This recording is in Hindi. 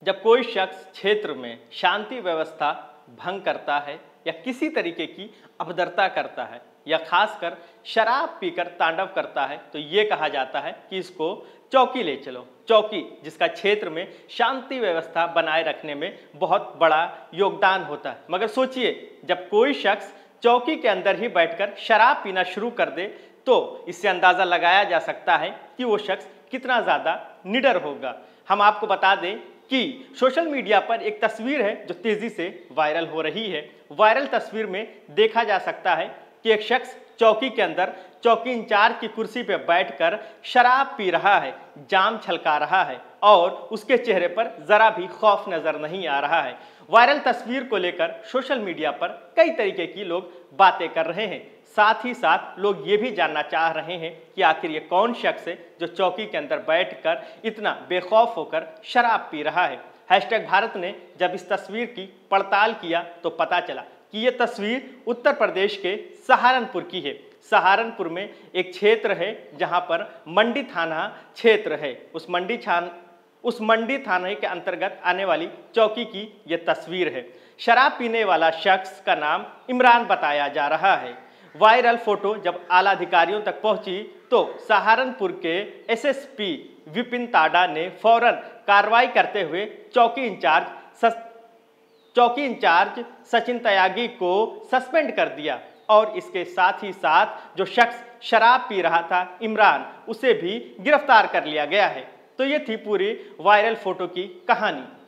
जब कोई शख्स क्षेत्र में शांति व्यवस्था भंग करता है या किसी तरीके की अभद्रता करता है या खासकर शराब पीकर तांडव करता है तो ये कहा जाता है कि इसको चौकी ले चलो। चौकी जिसका क्षेत्र में शांति व्यवस्था बनाए रखने में बहुत बड़ा योगदान होता है। मगर सोचिए, जब कोई शख्स चौकी के अंदर ही बैठकर शराब पीना शुरू कर दे तो इससे अंदाज़ा लगाया जा सकता है कि वो शख्स कितना ज़्यादा निडर होगा। हम आपको बता दें कि सोशल मीडिया पर एक तस्वीर है जो तेज़ी से वायरल हो रही है। वायरल तस्वीर में देखा जा सकता है कि एक शख्स चौकी के अंदर चौकी इंचार्ज की कुर्सी पर बैठकर शराब पी रहा है, जाम छलका रहा है और उसके चेहरे पर ज़रा भी खौफ नज़र नहीं आ रहा है। वायरल तस्वीर को लेकर सोशल मीडिया पर कई तरीके की लोग बातें कर रहे हैं। साथ ही साथ लोग ये भी जानना चाह रहे हैं कि आखिर ये कौन शख्स है जो चौकी के अंदर बैठकर इतना बेखौफ होकर शराब पी रहा है। हैशटैग भारत ने जब इस तस्वीर की पड़ताल किया तो पता चला कि ये तस्वीर उत्तर प्रदेश के सहारनपुर की है। सहारनपुर में एक क्षेत्र है जहां पर मंडी थाना क्षेत्र है। उस मंडी थाने के अंतर्गत आने वाली चौकी की यह तस्वीर है। शराब पीने वाला शख्स का नाम इमरान बताया जा रहा है। वायरल फोटो जब आला अधिकारियों तक पहुंची तो सहारनपुर के एसएसपी विपिन ताडा ने फौरन कार्रवाई करते हुए चौकी इंचार्ज सचिन त्यागी को सस्पेंड कर दिया और इसके साथ ही साथ जो शख्स शराब पी रहा था इमरान, उसे भी गिरफ्तार कर लिया गया है। तो ये थी पूरी वायरल फोटो की कहानी।